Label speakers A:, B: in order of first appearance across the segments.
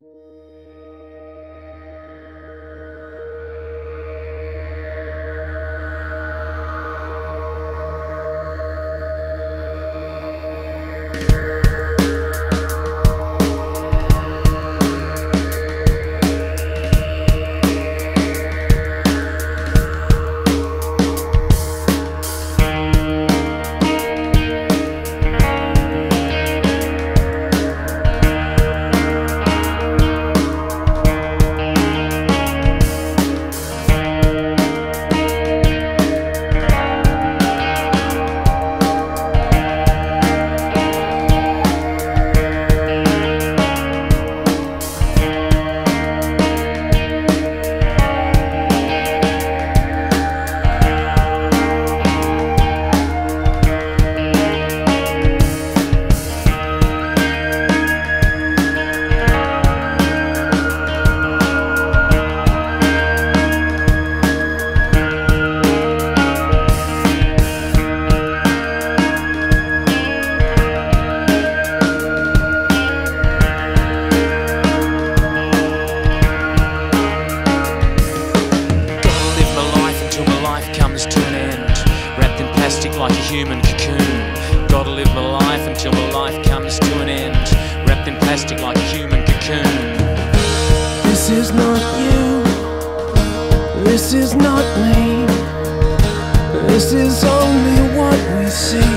A: Like a human cocoon. Gotta live my life until my life comes to an end, wrapped in plastic like a human cocoon.
B: This is not you, this is not me, this is only what we see.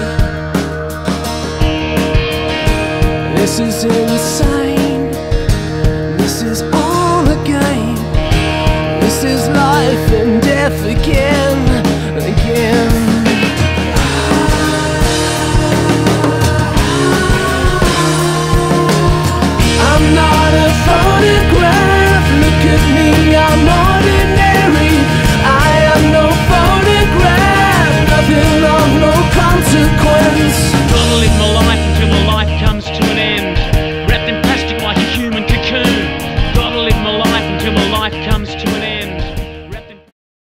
B: This is insane, this is all a game, this is life and death again.